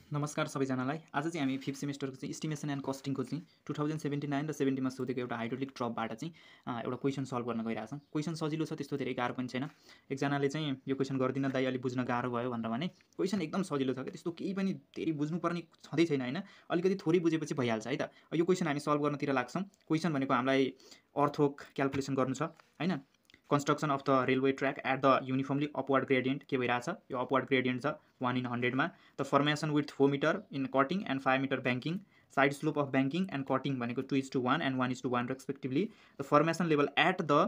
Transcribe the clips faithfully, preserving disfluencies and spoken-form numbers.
नमस्कार सबैजनालाई। आज चाहिँ हामी फिफ्थ सेमेस्टरको चाहिँ इस्टिमेसन एन्ड कस्टिङको चाहिँ टु थाउजन्ड सेभेन्टी नाइन र सेभेन्टीमा सोधेको एउटा हाइड्रोलिक ड्रपबाट चाहिँ अ, एउटा क्वेसन सल्भ गर्न गइरहेछौँ। क्वेसन सजिलो छ, त्यस्तो धेरै गाह्रो पनि छैन। एकजनाले चाहिँ यो क्वेसन गर्दिनँ दाइ, अलि बुझ्न गाह्रो भयो भनेर भने क्वेसन एकदम सजिलो छ क्या, त्यस्तो केही पनि धेरै बुझ्नुपर्ने छँदै छैन होइन। अलिकति थोरै बुझेपछि भइहाल्छ है त। यो क्वेसन हामी सल्भ गर्नतिर लाग्छौँ। क्वेसन भनेको हामीलाई अर्थवर्क क्यालकुलेसन गर्नु छ होइन। construction of the railway track at the uniformly upward gradient के भइरहेछ, यो upward gradient छ one in hundred मा। the formation with four meter in cutting and five meter banking, side slope of banking and cutting भनेको two is to one and one is to one respectively, the formation level at the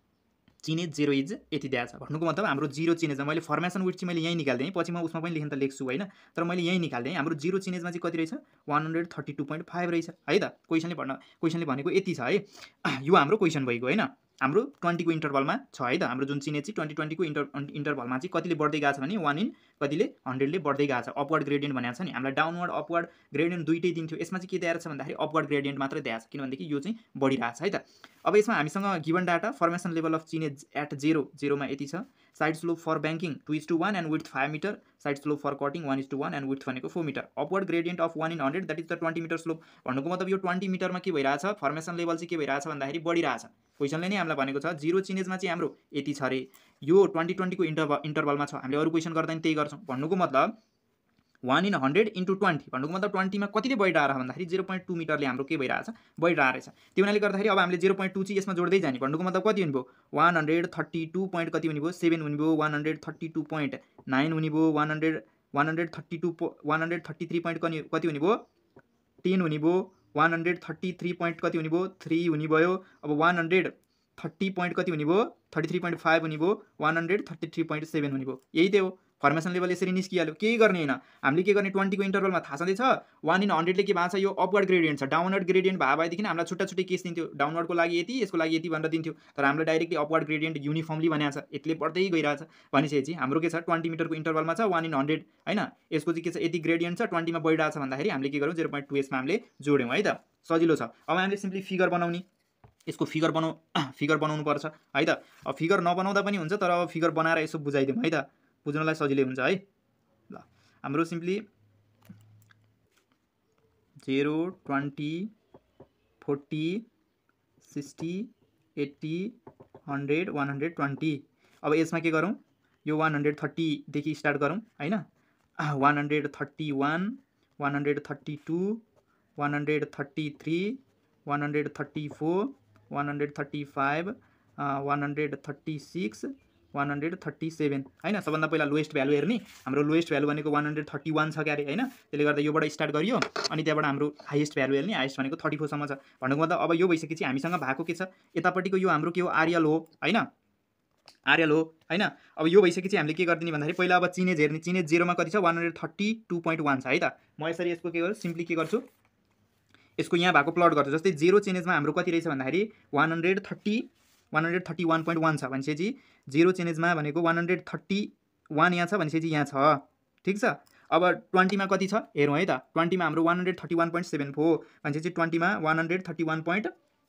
chainage zero is यति दिएको छ। भन्नुको मतलब हाम्रो zero चिनेजमा मैले formation with चाहिँ मैले यहीँ निकाल्दिएँ, पछि म उसमा पनि लेख्न त लेख्छु होइन, तर मैले यहीँ निकाल्दिएँ। हाम्रो जिरो चिनेजमा चाहिँ कति रहेछ, one hundred thirty two point five रहेछ है त। क्वेसनले भन्न क्वेसनले भनेको यति छ है। यो हाम्रो क्वेसन भइगयो होइन। हाम्रो ट्वेन्टीको इन्टरभलमा छ है त। हाम्रो जुन चिनेज चाहिँ ट्वेन्टी ट्वेन्टीको इन्टर इन्टरभलमा चाहिँ कतिले बढ्दै गएको छ भने वान इन कतिले हन्ड्रेडले बढ्दै गएको छ। अपवर्ड ग्रेडियन्ट भनेको छ नि, हामीलाई डाउनवर्ड अपवर्ड ग्रेडियन्ट दुइटै दिन्थ्यो। यसमा चाहिँ के दिएर छ भन्दाखेरि अपवर्ड ग्रेडियन्ट मात्रै दिएको छ, किनभनेदेखि यो चाहिँ बढिरहेको छ है त। अब यसमा हामीसँग given data formation level of chainage at zero जेरोमा यति छ। Side slope for banking two is two one and with five metre, side slope for cutting one is two one and with भनेको four metre. Upward gradient of one in hundred that is the twenty metre slope. भन्नुको मतलब यो twenty मिटरमा के भइरहेछ, formation level चाहिँ के भइरहेछ भन्दाखेरि बढिरहेछ। क्वेसनले नै हामीलाई भनेको छ जिरो चिनेजमा चाहिँ हाम्रो यति छ अरे, यो ट्वेन्टी ट्वेन्टीको इन्टरभल इन्टरभलमा छ। हामीले अरू क्वेसन गर्दा नि त्यही गर्छौँ। भन्नुको मतलब one in hundred into twenty, भन्नुको मतलब ट्वेन्टीमा कतिले बढिरहेको भन्दाखेरि जिरो पोइन्ट टू मिटरले हाम्रो के भइरहेछ, बढिरहेको रहेछ। त्यो हुनाले गर्दाखेरि अब हामीले जिरो पोइन्ट टू चाहिँ यसमा जोड्दै जाने। भन्नुको मतलब कति हुने भयो, one hundred thirty two point कति हुने भयो, सेभेन हुने भयो। One hundred thirty two point nine हुने भयो। One hundred one hundred thirty two one hundred thirty three point कति हुने भयो, टेन हुने भयो। One hundred thirty three point कति हुने भयो, थ्री हुने भयो। अब वान हन्ड्रेड थर्टी पोइन्ट कति हुने भयो, थर्टी थ्री पोइन्ट फाइभ हुने भयो। One hundred thirty three point seven हुने भयो। यही त हो फर्मेसन लेभल, यसरी निस्किहाल्यो। केही गर्ने होइन, हामीले के गर्ने, ट्वेन्टीको इन्टरभलमा थाहा छँदैछ वान इन हन्ड्रेडले के भएको छ, यो अपवर्ड ग्रेडियन्ट छ। डाउनवर्ड ग्रेडियन्ट भए भएदेखि हामीलाई छुट्टा छुट्टै केस दिन्थ्यो, डाउनवर्डको लागि यति, यसको लागि यति भनेर दिन्थ्यो। तर हामीलाई डाइरेक्टली अपवर्ड ग्रेडियन्ट युनिफर्मली भनेको छ, यसले बढ्दै गइरहेछ। भनेपछि हाम्रो के छ, ट्वेन्टी मिटरको इन्टरभलमा छ वान इन हन्ड्रेड होइन। यसको चाहिँ के छ, यति ग्रेडियन्ट छ, ट्वेन्टीमा बढिरहेको छ भन्दाखेरि हामीले के गरौँ, जिरो पोइन्ट टू यसमा हामीले जोड्यौँ है त। सजिलो छ। अब हामीले सिम्पली फिगर बनाउने, यसको फिगर बनाउ फिगर बनाउनु पर्छ है त। अब फिगर नबनाउँदा पनि हुन्छ, तर अब फिगर बनाएर यसो बुझाइदिउँ है त, बुझ्नलाई सजिलै हुन्छ है। ल हाम्रो simply zero twenty forty sixty eighty hundred one hundred twenty. अब यसमा के गरौँ, यो वान हन्ड्रेड थर्टीदेखि स्टार्ट गरौँ होइन। One hundred thirty one, one hundred thirty two, one hundred thirty three, one hundred thirty four, one hundred thirty five, one hundred thirty six, one hundred thirty seven होइन। सबभन्दा पहिला lowest value हेर्ने। हाम्रो lowest value भनेको one hundred thirty one छ क्यारे होइन। त्यसले गर्दा योबाट स्टार्ट गरियो, अनि त्यहाँबाट हाम्रो हाइएस्ट भ्यालु हेर्ने। हाइएस्ट भनेको थर्टी फोरसम्म छ। भन्नुको मतलब अब यो भइसकेपछि हामीसँग भएको के छ, यतापट्टिको यो हाम्रो के हो, आरएल हो होइन, आरएल हो होइन। अब यो भइसकेपछि हामीले के गरिदिने भन्दाखेरि पहिला अब चिनेज हेर्ने। चिनेज जेरोमा कति छ, one hundred thirty two point one छ है त। म यसरी यसको के गर्छु, सिम्पली के गर्छु, यसको यहाँ भएको प्लट गर्छु। जस्तै जेरो चिनेजमा हाम्रो कति रहेछ भन्दाखेरि one hundred thirty one hundred thirty one point one छ भनेपछि जेरो चेन्जमा भनेको वान हन्ड्रेड थर्टी वान यहाँ छ भनेपछि यहाँ छ, ठिक छ। अब ट्वेन्टीमा कति छ हेरौँ है त। ट्वेन्टीमा हाम्रो one hundred thirty one point seven four भनेपछि ट्वेन्टीमा one hundred thirty one point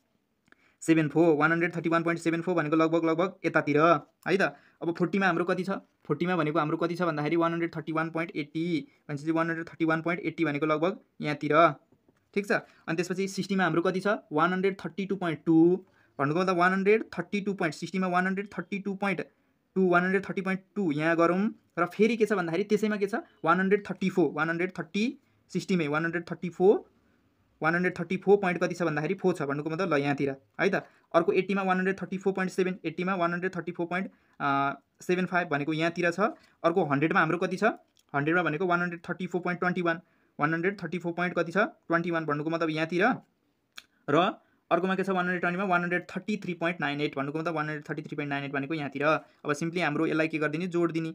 seven four one hundred thirty one point seven four भनेको लगभग लगभग यतातिर है त। अब फोर्टीमा हाम्रो कति छ, फोर्टीमा भनेको हाम्रो कति छ भन्दाखेरि one hundred thirty one point eighty भनेपछि one hundred thirty one point eighty भनेको लगभग यहाँतिर, ठिक छ। अनि त्यसपछि सिक्सटीमा हाम्रो कति छ, one hundred thirty two point two भन्नुको मतलब one hundred thirty two point सिक्सटीमा one hundred thirty two point two one hundred thirty point two यहाँ गरौँ। र फेरि के छ भन्दाखेरि त्यसैमा के छ, one hundred thirty four one hundred thirty सिक्सटीमै one hundred thirty four one hundred thirty four point कति छ भन्दाखेरि फोर छ भन्नुको मतलब ल यहाँतिर है त। अर्को एट्टीमा one hundred thirty four point seven एट्टीमा one hundred thirty four point seven five भनेको यहाँतिर छ। अर्को हन्ड्रेडमा हाम्रो कति छ, हन्ड्रेडमा भनेको one hundred thirty four point twenty one one hundred thirty four point कति छ, ट्वेन्टी वान भन्नुको मतलब यहाँतिर। र अर्कोमा के छ वान हन्ड्रेड ट्वेन्टीमा one hundred thirty three point nine eight भन्नुको मतलब one hundred thirty three point nine eight भनेको यहाँतिर। अब सिम्पली हाम्रो यसलाई के गरिदिने, जोड दिने,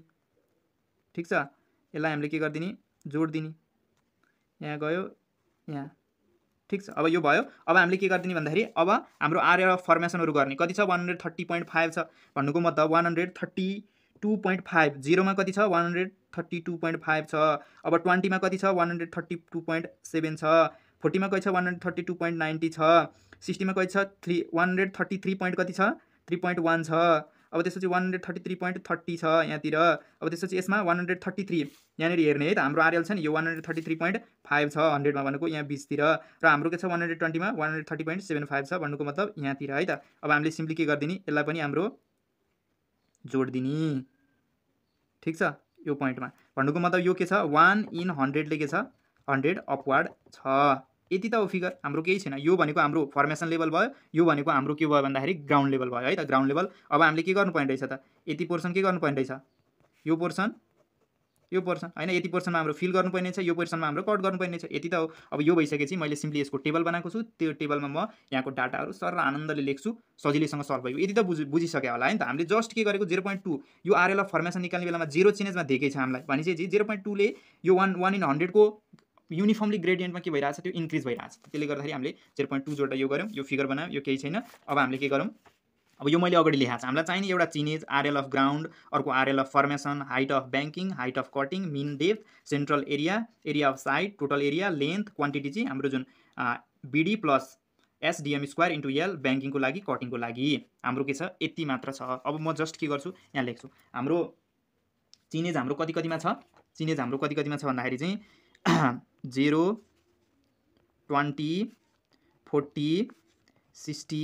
ठिक छ। यसलाई हामीले के गरिदिने, जोड दिने, यहाँ गयो यहाँ, ठिक छ। अब यो भयो। अब हामीले के गरिदिने भन्दाखेरि अब हाम्रो आरएल फर्मेसनहरू गर्ने। कति छ, one hundred thirty point five छ भन्नुको मतलब one hundred thirty two point five, जिरोमा कति छ, one hundred thirty two point five छ। अब ट्वेन्टीमा कति छ, one hundred thirty two point seven छ। फोर्टीमा कति छ, one hundred thirty two point ninety छ। सिक्सटीमा कति छ, three one hundred thirty three point कति छ, थ्री पोइन्ट वान छ। अब त्यसपछि one hundred thirty three point thirty छ यहाँतिर। अब त्यसपछि यसमा वान हन्ड्रेड थर्टी थ्री यहाँनिर हेर्ने है त हाम्रो आरएल छ नि यो one hundred thirty three point five छ हन्ड्रेडमा भनेको यहाँ बिसतिर र हाम्रो के छ वान हन्ड्रेड ट्वेन्टीमा one hundred thirty point seven five छ भन्नुको मतलब यहाँतिर है त। अब हामीले सिम्पली के गरिदिने यसलाई पनि हाम्रो जोड दिने ठिक छ यो पोइन्टमा भन्नुको मतलब यो के छ वान इन हन्ड्रेडले के छ हन्ड्रेड अपवार्ड छ यति त हो फिगर हाम्रो केही छैन। यो भनेको हाम्रो फर्मेसन लेभल भयो यो भनेको हाम्रो के भयो भन्दाखेरि ग्राउन्ड लेभल भयो है त ग्राउन्ड लेभल। अब हामीले के गर्नुपर्ने रहेछ त यति पोर्सन के गर्नुपर्ने रहेछ यो पोर्सन यो पोर्सन हैन यति पोर्सनमा हाम्रो फिल गर्नुपर्ने छ यो पोर्सनमा हाम्रो कट गर्नुपर्ने छ यति त हो। अब यो भइसकेपछि मैले सिम्पली यसको टेबल बनाएको छु त्यो टेबलमा म यहाँको डाटाहरू सर आनन्दले लेख्छु सजिलैसँग सल्भ भयो यति त बुझ बुझिसक्यो होला है त। हामीले जस्ट के गरेको जिरो पोइन्ट टू यो आरएल अफ फर्मेसन निकाल्ने बेलामा जिरो चेन्जेसमा दिएकै छ हामीलाई भनेपछि जिरो पोइन्ट टूले यो वान वान इन हन्ड्रेडको युनिफर्मली ग्रेडियन्टमा के भइरहेछ त्यो इन्क्रिज भइरहेछ त्यसले गर्दाखेरि हामीले जिरो पोइन्ट टू जोड्दा यो गऱ्यौँ यो फिगर बनायौँ यो केही छैन। अब हामीले के गरौँ अब यो मैले अगाडि लेखाएको छ हामीलाई चाहिने एउटा चिनेज आरएल अफ ग्राउन्ड अर्को RL of formation height of banking height of cutting mean depth central area area of side total area length quantity चाहिँ हाम्रो जुन BD plus SDM square into L ब्याङ्किङको लागि कटिङको लागि हाम्रो के छ यति मात्र छ। अब म जस्ट के गर्छु यहाँ लेख्छु हाम्रो चिनेज हाम्रो कति कतिमा छ चिनेज हाम्रो कति कतिमा छ भन्दाखेरि चाहिँ zero twenty forty sixty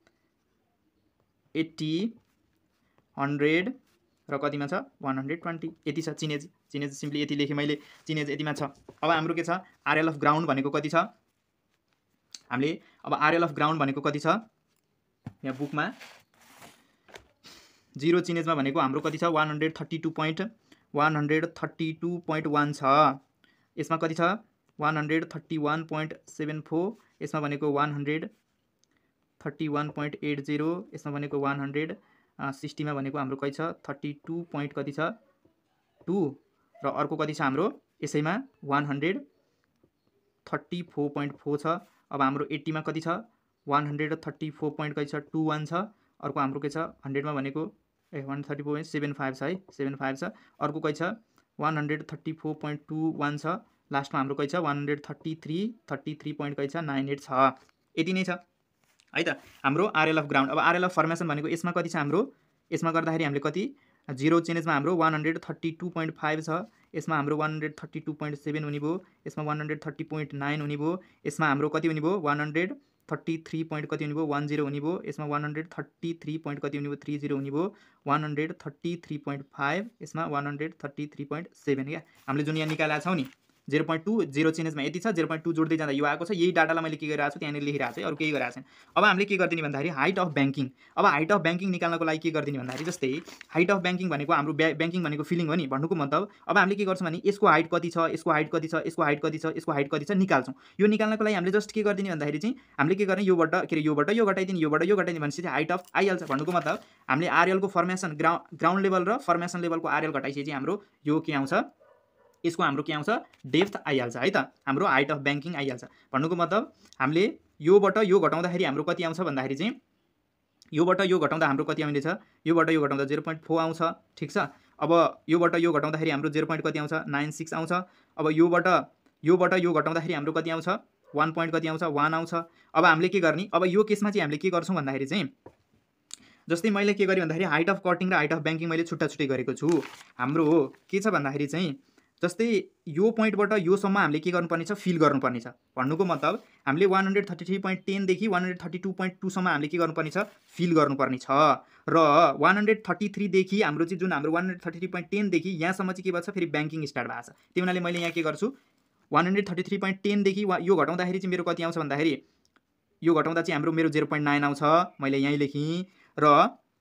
eighty hundred र कतिमा छ वान हन्ड्रेड ट्वेन्टी यति छ चिनेज चिनेज सिम्पली यति लेखेँ मैले चिनेज यतिमा छ। अब हाम्रो के छ आरएल अफ ग्राउन्ड भनेको कति छ हामीले अब आरएल अफ ग्राउन्ड भनेको कति छ यहाँ बुकमा जिरो चिनेजमा भनेको हाम्रो कति छ one hundred thirty two point one hundred thirty two point one छ यसमा कति छ one hundred thirty one point seven four यसमा भनेको one hundred thirty one point eight zero यसमा भनेको वान हन्ड्रेड सिक्सटीमा भनेको हाम्रो कति छ थर्टी टू पोइन्ट कति छ टू र अर्को कति छ हाम्रो यसैमा one hundred thirty four point four छ। अब हाम्रो एट्टीमा कति छ one hundred thirty four point कति छ टू वान छ अर्को हाम्रो के छ हन्ड्रेडमा भनेको ए one thirty four point seven five छ है सेभेन फाइभ छ अर्को कति छ one hundred thirty four point two one छ लास्टमा हाम्रो कति छ one hundred thirty three thirty three point कति छ नाइन एट छ यति नै छ है त हाम्रो आरएल अफ ग्राउन्ड। अब आरएल अफ फर्मेसन भनेको यसमा कति छ हाम्रो यसमा गर्दाखेरि हामीले कति जिरो चेन्जेसमा हाम्रो one hundred thirty two point five छ यसमा हाम्रो one hundred thirty two point seven हुने भयो यसमा one hundred thirty point nine हुने भयो यसमा हाम्रो कति हुने भयो one hundred thirty three point कति हुने भयो वान जिरो हुने भयो यसमा one hundred thirty three point कति हुने भयो थ्री जिरो हुने भयो one hundred thirty three point five यसमा one hundred thirty three point seven क्या हामीले जुन यहाँ निकालेका छौँ नि जिरो पोइन्ट टू जिरो चेन्जेसमा यति छ जिरो पोइन्ट टू जोड्दै जाँदा यो आएको छ यही डाटालाई मैले के गरिरहेको छु त्यहाँनिर लेखिरहेको छु अरू केही गरिरहेको छैन। अब हामीले के गरिदिने भन्दाखेरि हाइट अफ ब्याङ्किङ अब हाइट अफ ब्याङ्किङ निकाल्नको लागि के गरिदिने भन्दाखेरि जस्तै हाइट अफ ब्याङ्किङ भनेको हाम्रो ब्या ब्याङ्किङ भनेको फिलिङ हो नि भन्नुको मतलब अब हामीले के गर्छौँ भने यसको हाइट कति छ यसको हाइट कति छ यसको हाइट कति छ यसको हाइट कति छ निकाल्छौँ। यो निकाल्नको लागि हामीले जस्ट के गरिदिने भन्दाखेरि चाहिँ हामीले के गर्ने योबाट के अरे योबाट यो घटाइदिने योबाट यो घटाइदिने भनेपछि हाइट अफ आइहाल्छ भन्नुको मतलब हामीले आरएलको फर्मेसन ग्राउन्ड ग्राउन्ड लेभल र फर्मेसन लेभलको आरएल घटाइसकेपछि हाम्रो यो के आउँछ यसको हाम्रो के आउँछ डेप्थ आइहाल्छ है त हाम्रो हाइट अफ ब्याङ्किङ आइहाल्छ भन्नुको मतलब हामीले योबाट यो घटाउँदाखेरि हाम्रो कति आउँछ भन्दाखेरि चाहिँ योबाट यो घटाउँदा हाम्रो कति आउने छ योबाट यो घटाउँदा जिरो पोइन्ट फोर आउँछ ठिक छ। अब योबाट यो घटाउँदाखेरि हाम्रो जिरो पोइन्ट कति आउँछ नाइन सिक्स आउँछ। अब योबाट योबाट यो घटाउँदाखेरि हाम्रो कति आउँछ वान पोइन्ट कति आउँछ वान आउँछ। अब हामीले के गर्ने अब यो केसमा चाहिँ हामीले के गर्छौँ भन्दाखेरि चाहिँ जस्तै मैले के गरेँ भन्दाखेरि हाइट अफ कटिङ र हाइट अफ ब्याङ्किङ मैले छुट्टा छुट्टै गरेको छु। हाम्रो के छ भन्दाखेरि चाहिँ जस्तै यो पोइन्टबाट योसम्म हामीले के गर्नुपर्ने छ फिल गर्नुपर्ने छ भन्नुको मतलब हामीले one hundred thirty three point टेनदेखि one hundred thirty two point टूसम्म हामीले के गर्नुपर्ने छ फिल गर्नुपर्ने छ र वान हन्ड्रेड थर्टी थ्रीदेखि हाम्रो चाहिँ जुन हाम्रो one hundred thirty three point टेनदेखि यहाँसम्म चाहिँ के भएको छ फेरि ब्याङ्किङ स्टार्ट भएको छ। त्यही हुनाले मैले यहाँ के गर्छु one hundred thirty three point टेनदेखि वा यो घटाउँदाखेरि चाहिँ मेरो कति आउँछ भन्दाखेरि यो घटाउँदा चाहिँ हाम्रो मेरो जिरो पोइन्ट नाइन आउँछ मैले यहीँ लेखेँ। र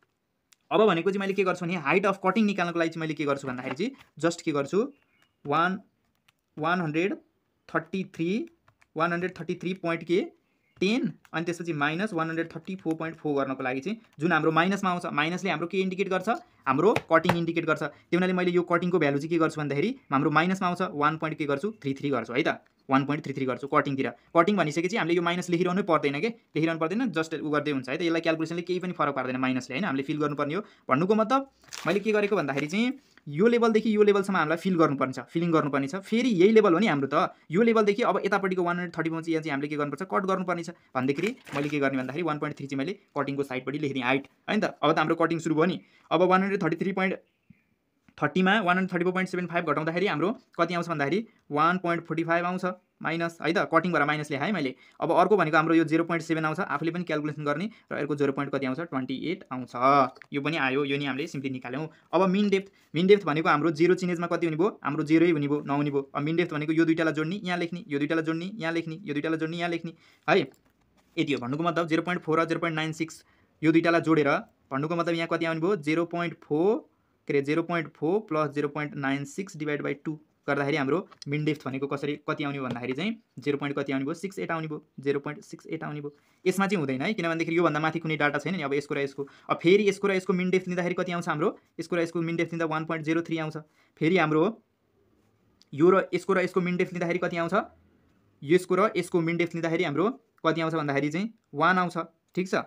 अब भनेको चाहिँ मैले के गर्छु भने हाइट अफ कटिङ निकाल्नको लागि चाहिँ मैले के गर्छु भन्दाखेरि चाहिँ जस्ट के गर्छु one one hundred thirty three one hundred thirty three point के टेन अनि त्यसपछि minus one hundred thirty four point four गर्नको लागि चाहिँ जुन हाम्रो माइनसमा आउँछ माइनसले हाम्रो के इन्डिकेट गर्छ हाम्रो कटिङ इन्डिकेट गर्छ। त्यही हुनाले मैले यो कटिङको भ्यालु चाहिँ के गर्छु भन्दाखेरि हाम्रो माइनसमा आउँछ वान पोइन्ट के गर्छु थ्री थ्री गर्छु है त वान पोइन्ट थ्री थ्री गर्छु कटिङतिर। कटिङ भनिसकेपछि हामीले यो माइनस लेखिरहनु पर्दैन के, लेखिरहनु पर्दैन, जस्ट उ गर्दै हुन्छ है त। यसलाई क्यालकुलेसनले केही पनि फरक पार्दैन माइनसले हैन, हामीले फिल गर्नुपर्ने हो। भन्नुको मतलब मैले के गरेको भन्दाखेरि चाहिँ यो लेभलदेखि यो लेभलसम्म हामीलाई फिल गर्नुपर्ने छ, फिलिङ गर्नुपर्ने छ। फेरि यही लेभल हो नि हाम्रो त, यो लेभलदेखि अब यतापट्टिको वान हन्ड्रेड थर्टी पहुँच यहाँ चाहिँ हामीले के गर्नुपर्छ, कट गर्नुपर्ने छ। भन्दाखेरि मैले के गर्ने भन्दाखेरि वान पोइन्ट थ्री चाहिँ मैले कटिङको साइडपट्टि लेखिदिएँ हाइट है नि त। अब त हाम्रो कटिङ सुरु भयो नि। अब one hundred thirty three point थर्टीमा one hundred thirty four point seven five घटाउँदाखेरि हाम्रो कति आउँछ भन्दाखेरि वान पोइन्ट फोर्टी फाइभ आउँछ माइनस है त, कटिङ भएर माइनस ल्याएँ है मैले। अब अर्को भनेको हाम्रो यो जेरो पोइन्ट सेभेन आउँछ, आफूले पनि क्यालकुलेसन गर्ने, र यसको जेरो पोइन्ट कति आउँछ ट्वेन्टी एट आउँछ। यो पनि आयो, यो नि हामीले सिम्पली निकाल्यौँ। अब मिन डेप्थ, मिन डेप्थ भनेको हाम्रो जेरो चिनेजमा कति हुने भयो, हाम्रो जेरै हुने भयो, नहुने भयो। अब मिन डेप्थ भनेको यो दुईटालाई जोड्ने यहाँ लेख्ने, यो दुईटालाई जोड्ने यहाँ लेख्ने, यो दुईटालाई जोड्ने यहाँ लेख्ने है, यति हो। भन्नुको मतलब जेरो पोइन्ट फोर र जेरो पोइन्ट नाइन सिक्स यो दुईटालाई जोडेर भन्नुको मतलब यहाँ कति आउने भयो, जेरो पोइन्ट फोर के अरे zero point four plus zero point nine six divide by two गर्दाखेरि हाम्रो मिन डेप्थ भनेको कसरी कति आउने भन्दाखेरि चाहिँ जेरो पोइन्ट कति आउने भयो, सिक्स एट आउने भयो, जेरो पोइन्ट सिक्स एट आउने भयो। यसमा चाहिँ हुँदैन है, किनभनेदेखि योभन्दा माथि कुनै डाटा छैन नि। अब यसको र यसको, अब फेरि यसको र यसको मिन डेप्थ लिँदाखेरि कति आउँछ हाम्रो, यसको र यसको मिन डेप्थ लिँदा वान पोइन्ट जेरो थ्री आउँछ। फेरि हाम्रो यो र यसको र यसको मिन डेप्थ लिँदाखेरि कति आउँछ, यसको र यसको मिन डेप्थ लिँदाखेरि हाम्रो कति आउँछ भन्दाखेरि चाहिँ वान आउँछ। ठिक छ,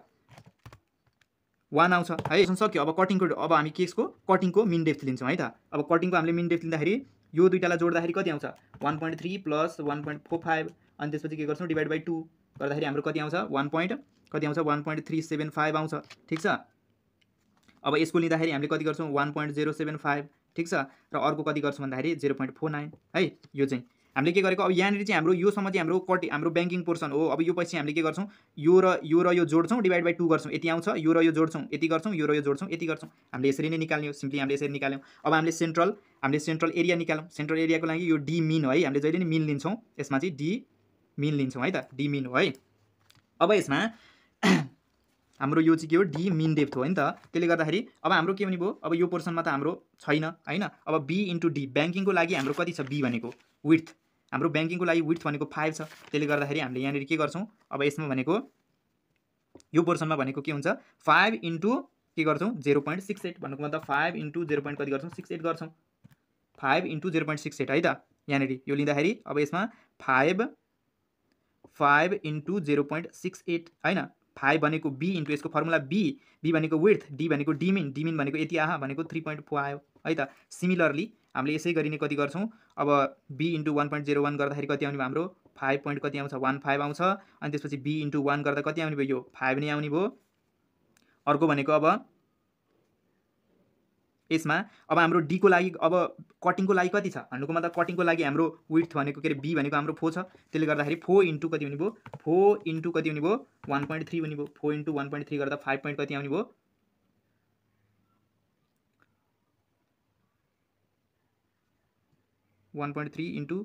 वान आउँछ है, सक्यो। अब कटिङको, अब हामी के यसको कटिङको मिन डेप्थ लिन्छौँ है त। अब कटिङको हामीले मिन डेप्थ लिँदाखेरि यो दुईटालाई जोड्दाखेरि कति आउँछ, one point three plus one point four five, अनि त्यसपछि के गर्छौँ डिभाइड बाई टू गर्दाखेरि हाम्रो कति आउँछ, वान पोइन्ट कति आउँछ one point three seven five आउँछ। ठिक छ। अब यसको लिँदाखेरि हामीले कति गर्छौँ one point zero seven five. ठिक छ, र अर्को कति गर्छौँ भन्दाखेरि जेरो पोइन्ट फोर नाइन है। यो चाहिँ हामीले के गरेको, अब यहाँनिर चाहिँ हाम्रो योसम्म चाहिँ हाम्रो कति हाम्रो ब्याङ्किङ पोर्सन हो। अब यो पछि हामीले के गर्छौँ, यो र यो र यो जोड्छौँ डिभाइड बाई टू गर्छौँ, यति आउँछ। यो र यो जोड्छौँ यति गर्छौँ, यो र यो जोड्छौँ यति गर्छौँ। हामीले यसरी नै निकाल्ने हो, सिम्पली हामीले यसरी निकाल्यौँ। अब हामीले सेन्ट्रल हामीले सेन्ट्रल एरिया निकाल्यौँ। सेन्ट्रल एरियाको लागि यो डी मिन हो है, हामीले जहिले नि मिन लिन्छौँ, यसमा चाहिँ डी मिन लिन्छौँ है त, डी मिन हो है। अब यसमा हाम्रो यो चाहिँ के हो, डी मिन डेप्थ हो नि त। त्यसले गर्दाखेरि अब हाम्रो के हुने भयो, अब यो पोर्सनमा त हाम्रो छैन हैन। अब बी इन्टु डी, ब्याङ्किङको लागि हाम्रो कति छ बी भनेको विड्थ, हाम्रो ब्याङ्किङको लागि विड्थ भनेको फाइभ छ। त्यसले गर्दाखेरि हामीले यहाँनिर के गर्छौँ, अब यसमा भनेको यो पोर्सनमा भनेको के हुन्छ, फाइभ इन्टु के गर्छौँ जेरो पोइन्ट सिक्स एट, भन्नुको मतलब फाइभ इन्टु जेरो पोइन्ट कति गर्छौँ सिक्स एट गर्छौँ, five into zero point six eight है त। यहाँनिर यो लिँदाखेरि अब यसमा five five into zero point six eight होइन। फाइभ भनेको बी इन्टु यसको फर्मुला बी, बी भनेको विड्थ, डी भनेको डिमिन, डिमिन भनेको यति आहा भनेको थ्री पोइन्ट फोर आयो है त। सिमिलरली हामीले यसै गरी नै कति गर्छौँ, अब B into one point zero one गर्दाखेरि कति आउने भयो हाम्रो फाइभ पोइन्ट कति आउँछ वान फाइभ आउँछ। अनि त्यसपछि बी इन्टु वान गर्दा कति आउने भयो, यो फाइभ नै आउने भयो। अर्को भनेको अब यसमा अब हाम्रो डी को लागि अब कटिङको लागि कति छ भन्नुको मतलब कटिङको लागि हाम्रो विड्थ भनेको के अरे बी भनेको हाम्रो फोर छ। त्यसले गर्दाखेरि फोर इन्टु कति हुने भयो, फोर इन्टु कति हुने भयो वान पोइन्ट थ्री हुने भयो। Four into one point three गर्दा फाइभ पोइन्ट कति आउने भयो, one point three into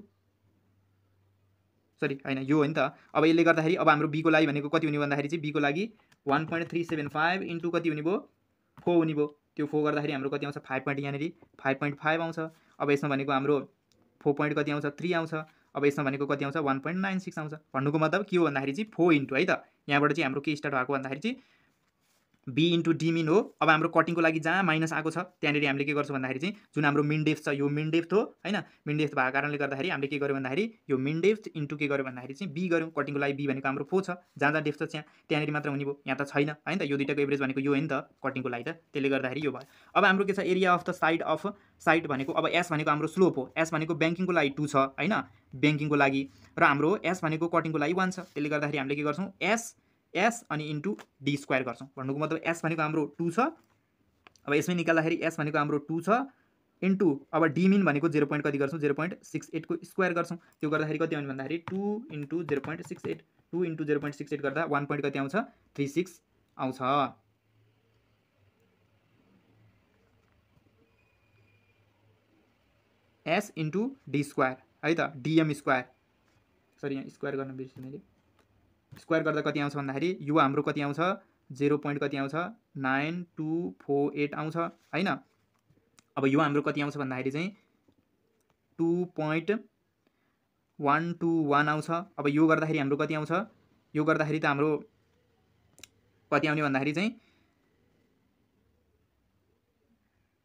sorry होइन यो हो नि त। अब यसले गर्दाखेरि अब हाम्रो बी को लागि भनेको कति हुने भन्दाखेरि चाहिँ बी को लागि one point three seven five into कति हुने भयो फोर हुने भयो। त्यो फोर गर्दाखेरि हाम्रो कति आउँछ फाइभ पोइन्ट यहाँनिर फाइभ पोइन्ट फाइभ आउँछ। अब यसमा भनेको हाम्रो फोर पोइन्ट कति आउँछ थ्री आउँछ। अब यसमा भनेको कति आउँछ वान पोइन्ट नाइन सिक्स आउँछ। भन्नुको मतलब के हो भन्दाखेरि चाहिँ फोर इन्टु है त, यहाँबाट चाहिँ हाम्रो के स्टार्ट भएको भन्दाखेरि चाहिँ बी इन्टु डी मिन हो। अब हाम्रो कटिङको लागि जहाँ माइनस आएको छ त्यहाँनिर हामीले के गर्छौँ भन्दाखेरि चाहिँ जुन हाम्रो मिन डेप्थ छ यो मिन डेप्थ हो होइन। मिन डेप्थ भएको कारणले गर्दाखेरि हामीले के गर्यो भन्दाखेरि यो मिन डेप्थ इन्टु के गर्यो भन्दाखेरि चाहिँ बी गऱ्यौँ। कटिङको लागि बी भनेको हाम्रो फोर छ, जहाँ जहाँ डेप्थ छ त्यहाँ त्यहाँनिर मात्र हुने भयो, यहाँ त छैन होइन त। यो दुइटाको एभरेज भनेको यो हो नि त कटिङको लागि त, त्यसले गर्दाखेरि यो भयो। अब हाम्रो के छ area of the side of side भनेको अब एस भनेको हाम्रो स्लोप हो। एस भनेको ब्याङ्किङको लागि टू छ होइन, ब्याङ्किङको लागि, र हाम्रो एस भनेको कटिङको लागि वान छ। त्यसले गर्दाखेरि हामीले के गर्छौँ एस एस अनि इन्टु डी स्क्वायर गर्छौँ। भन्नुको मतलब एस भनेको हाम्रो टू छ, अब यसमै निकाल्दाखेरि एस भनेको हाम्रो टू छ इन्टु अब डी मिन भनेको जेरो पोइन्ट कति गर्छौँ जेरो पोइन्ट सिक्स एटको स्क्वायर गर्छौँ। त्यो गर्दाखेरि कति आउने भन्दाखेरि two into zero point six eight two into zero point six eight गर्दा वान पोइन्ट कति आउँछ थ्री सिक्स आउँछ। एस इन्टु डी स्क्वायर है त, डिएम स्क्वायर सरी यहाँ स्क्वायर गर्न बिर्सेँ मैले। स्क्वायर गर्दा कति आउँछ भन्दाखेरि यो हाम्रो कति आउँछ जेरो पोइन्ट कति आउँछ नाइन टू फोर एट आउँछ होइन। अब यो हाम्रो कति आउँछ भन्दाखेरि चाहिँ two point one two one आउँछ। अब यो गर्दाखेरि हाम्रो कति आउँछ, यो गर्दाखेरि त हाम्रो कति आउने भन्दाखेरि चाहिँ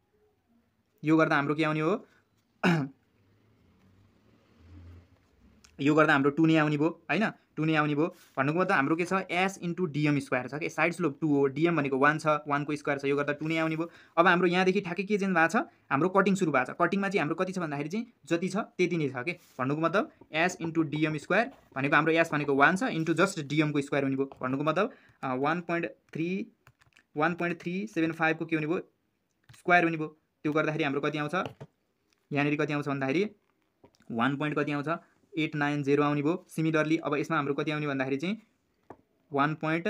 यो गर्दा हाम्रो के आउने हो यो गर्दा हाम्रो टू नै आउने भयो हैन, टू नै आउने भयो। भन्नुको मतलब हाम्रो के छ एस इन्टु डिएम स्क्वायर छ के, साइड स्लोप टू हो, डिएम भनेको वान छ, वान को स्क्वायर छ, यो गर्दा टू नै आउने भयो। अब हाम्रो यहाँदेखि ठ्याक्कै के चेन्ज भएको छ, हाम्रो कटिङ सुरु भएको छ। कटिङमा चाहिँ हाम्रो कति छ भन्दाखेरि चाहिँ जति छ त्यति नै छ के। भन्नुको मतलब एस इन्टु डिएम स्क्वायर भनेको हाम्रो एस भनेको वान छ इन्टु जस्ट डिएमको स्क्वायर हुने भयो। भन्नुको मतलब one point three one point three seven फाइभको के हुने भयो स्क्वायर हुने भयो। त्यो गर्दाखेरि हाम्रो कति आउँछ यहाँनिर कति आउँछ भन्दाखेरि वान पोइन्ट कति आउँछ एट नाइन जेरो आउने भयो। सिमिलरली अब यसमा हाम्रो कति आउने भन्दाखेरि चाहिँ वान पोइन्ट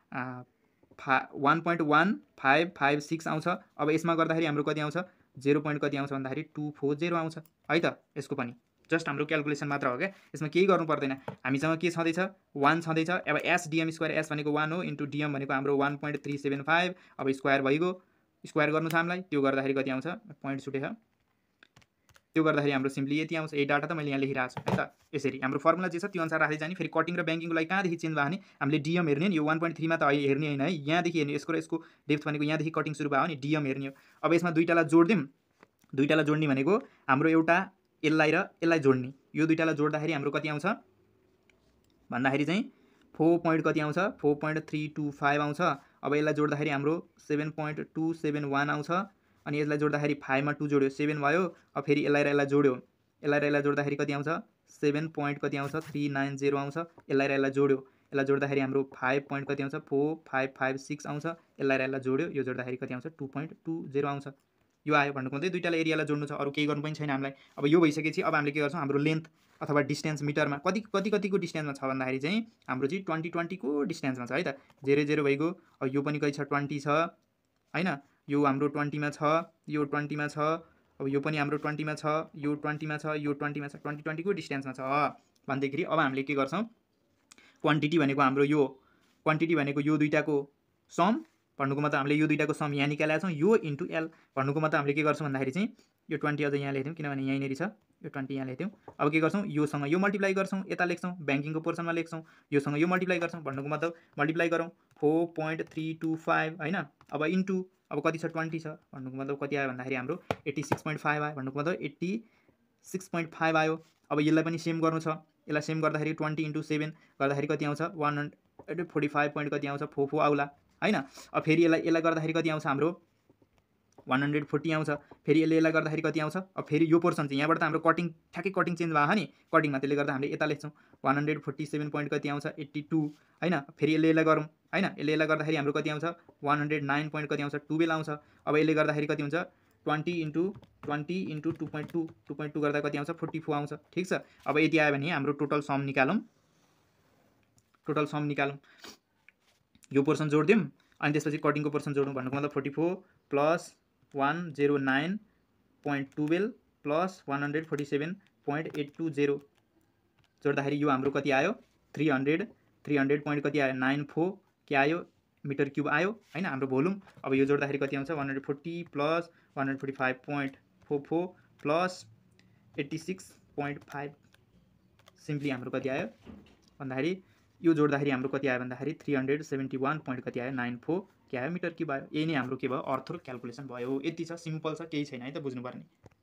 फा one point one five five six आउँछ। अब यसमा गर्दाखेरि हाम्रो कति आउँछ जेरो पोइन्ट कति आउँछ भन्दाखेरि टू फोर जेरो आउँछ है त। यसको पनि जस्ट हाम्रो क्यालकुलेसन मात्र हो क्या, यसमा केही गर्नु पर्दैन। हामीसँग के छँदैछ वान छँदैछ। अब एस डिएम स्क्वायर एस भनेको वान हो इन्टु डिएम भनेको हाम्रो one point three seven five. अब स्क्वायर भइगयो, स्क्वायर गर्नु छ हामीलाई, त्यो गर्दाखेरि कति आउँछ पोइन्ट छुटेछ, त्यो गर्दाखेरि हाम्रो सिम्पली यति आउँछ। यही डाटा त मैले यहाँ लेखिरहेको छु है त। यसरी हाम्रो फर्मुला जे छ त्यो अनुसार राख्दै जाने। फेरि कटिङ र ब्याङ्किङको लागि कहाँदेखि चेन्ज भयो भने हामीले डिएम हेर्ने नि, यो वान पोइन्ट थ्रीमा त हेर्ने होइन है, यहाँदेखि हेर्ने। यसको र यसको डेप्थ भनेको यहाँदेखि कटिङ सुरु भयो भने डिएम हेर्ने हो। अब यसमा दुईटालाई जोडिदिउँ, दुईटालाई जोड्ने भनेको हाम्रो एउटा यसलाई र यसलाई जोड्ने, यो दुईटालाई जोड्दाखेरि हाम्रो कति आउँछ भन्दाखेरि चाहिँ फोर पोइन्ट कति आउँछ four point three two five आउँछ। अब यसलाई जोड्दाखेरि हाम्रो seven point two seven one आउँछ। अनि यसलाई जोड्दाखेरि फाइभमा टू जोड्यो सेभेन भयो। अब फेरि यसलाई र यसलाई जोड्यो, यसलाई र यसलाई जोड्दाखेरि कति आउँछ सेभेन पोइन्ट कति आउँछ थ्री नाइन जेरो आउँछ। यसलाई र यसलाई जोड्यो, यसलाई जोड्दाखेरि हाम्रो फाइभ पोइन्ट कति आउँछ फोर फाइभ फाइभ सिक्स आउँछ। यसलाई र यसलाई जोड्यो, यो जोड्दाखेरि कति आउँछ टू पोइन्ट टू जेरो आउँछ। यो आयो भन्नुको मतलब दुईटालाई एरियालाई जोड्नु छ, अरू केही गर्नु पनि छैन हामीलाई। अब यो भइसकेपछि अब हामीले के गर्छौँ हाम्रो लेन्थ अथवा डिस्टेन्स मिटरमा कति कति कतिको डिस्टेन्समा छ भन्दाखेरि चाहिँ हाम्रो चाहिँ ट्वेन्टी ट्वेन्टीको डिस्टेन्समा छ है त। जेरो जेरो भइगयो। अब यो पनि कति छ ट्वेन्टी छ होइन, यो हाम्रो ट्वेन्टीमा छ, यो ट्वेन्टीमा छ, अब यो पनि हाम्रो ट्वेन्टीमा छ, यो ट्वेन्टीमा छ, यो ट्वेन्टीमा छ, ट्वेन्टी ट्वेन्टीको डिस्टेन्समा छ भन्दाखेरि अब हामीले के गर्छौँ क्वान्टिटी भनेको हाम्रो यो क्वान्टिटी भनेको यो दुईटाको सम। भन्नुको मतलब हामीले यो दुईटाको सम यहाँ निकालेका छौँ, यो इन्टु एल। भन्नुको मतलब हामीले के गर्छौँ भन्दाखेरि चाहिँ यो ट्वेन्टी अझ यहाँ लेख्थ्यौँ किनभने यहीँनिर छ, यो ट्वेन्टी यहाँ लेख्थ्यौँ। अब के गर्छौँ योसँग यो मल्टिप्लाई गर्छौँ, यता लेख्छौँ ब्याङ्किङको पोर्सनमा लेख्छौँ, योसँग यो मल्टिप्लाई गर्छौँ। भन्नुको मतलब मल्टिप्लाई गरौँ four point three two five होइन। अब इन्टु अब कति छ ट्वेन्टी छ, भन्नुको मतलब कति आयो भन्दाखेरि हाम्रो एट्टी सिक्स पोइन्ट फाइभ आयो। भन्नुको मतलब एट्टी सिक्स पोइन्ट फाइभ आयो। अब यसलाई पनि सेम गर्नु छ, यसलाई सेम गर्दाखेरि ट्वेन्टी इन्टु सेभेन गर्दाखेरि कति आउँछ one hundred forty five point कति आउँछ फोर फोर आउला होइन। अब फेरि यसलाई यसलाई गर्दाखेरि कति आउँछ हाम्रो वान हन्ड्रेड फोर्टी आउँछ। फेरि यसले यसलाई गर्दाखेरि कति आउँछ, अब फेरि यो पोर्सन चाहिँ यहाँबाट त हाम्रो कटिङ ठ्याक्कै कटिङ चेन्ज भयो नि कटिङमा, त्यसले गर्दा हामीले यता लेख्छौँ one hundred forty seven point कति आउँछ एट्टी टू होइन। फेरि यसले यसलाई गरौँ होइन, यसले यसलाई गर्दाखेरि हाम्रो कति आउँछ वान हन्ड्रेड नाइन पोइन्ट कति आउँछ टुवेल्भ आउँछ। अब यसले गर्दाखेरि कति हुन्छ twenty into twenty into two point two two point two गर्दा कति आउँछ फोर्टी फोर आउँछ। ठिक छ। अब यति आयो भने हाम्रो टोटल सम निकालौँ, टोटल सम निकालौँ, यो पोर्सन जोडिदिउँ अनि त्यसपछि कटिङको पोर्सन जोडौँ। भन्नुको मतलब forty four plus one zero nine point twelve plus one hundred forty seven point eight two zero जोड्दाखेरि यो हाम्रो कति आयो three hundred three hundred point कति आयो नाइन फोर के आयो मिटर क्युब आयो होइन हाम्रो भोल्युम। अब यो जोड्दाखेरि कति आउँछ one hundred forty plus one hundred forty five point four four plus eighty six point five simply हाम्रो कति आयो भन्दाखेरि यो जोड्दाखेरि हाम्रो कति आयो भन्दाखेरि three hundred seventy one point कति आयो नाइन फोर के आयो मिटर क्युब आयो। यही नै हाम्रो के भयो अर्थो क्यालकुलेसन भयो। यति छ, सिम्पल छ, केही छैन है त बुझ्नुपर्ने।